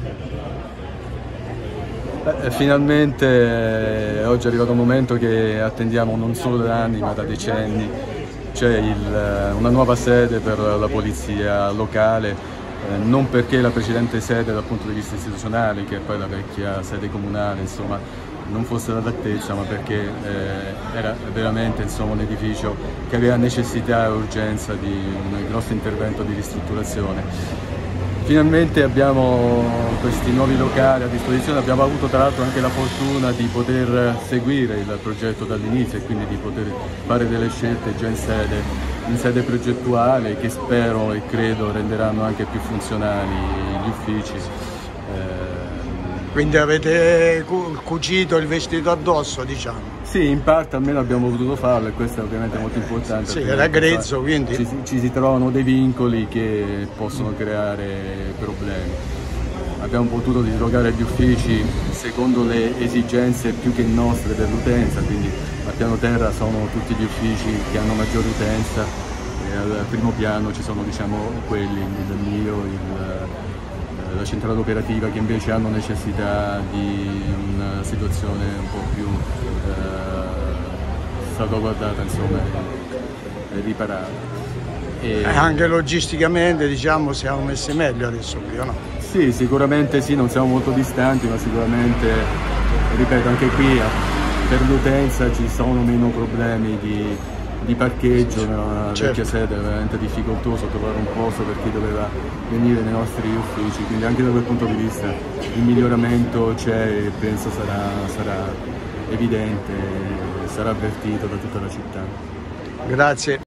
Finalmente oggi è arrivato un momento che attendiamo non solo da anni ma da decenni. C'è una nuova sede per la polizia locale, non perché la precedente sede dal punto di vista istituzionale, che è poi la vecchia sede comunale, insomma, non fosse all'altezza, ma perché era veramente, insomma, un edificio che aveva necessità e urgenza di un grosso intervento di ristrutturazione. Finalmente abbiamo questi nuovi locali a disposizione, abbiamo avuto tra l'altro anche la fortuna di poter seguire il progetto dall'inizio e quindi di poter fare delle scelte già in sede progettuale che spero e credo renderanno anche più funzionali gli uffici. Quindi avete cucito il vestito addosso, diciamo? Sì, in parte almeno abbiamo potuto farlo e questo è ovviamente molto importante. Sì, era grezzo, quindi ci si trovano dei vincoli che possono creare problemi. Abbiamo potuto dislocare gli uffici secondo le esigenze più che nostre dell'utenza, quindi al piano terra sono tutti gli uffici che hanno maggiore utenza e al primo piano ci sono, diciamo, quelli, il mio, la centrale operativa, che invece hanno necessità di una situazione un po' più salvaguardata, insomma, e riparata. E anche logisticamente, diciamo, siamo messi meglio adesso qui, o no? Sì, sicuramente sì, non siamo molto distanti, ma sicuramente, ripeto, anche qui per l'utenza ci sono meno problemi di parcheggio. Nella vecchia sede è veramente difficoltoso trovare un posto per chi doveva venire nei nostri uffici, quindi anche da quel punto di vista il miglioramento c'è e penso sarà evidente, sarà avvertito da tutta la città. Grazie.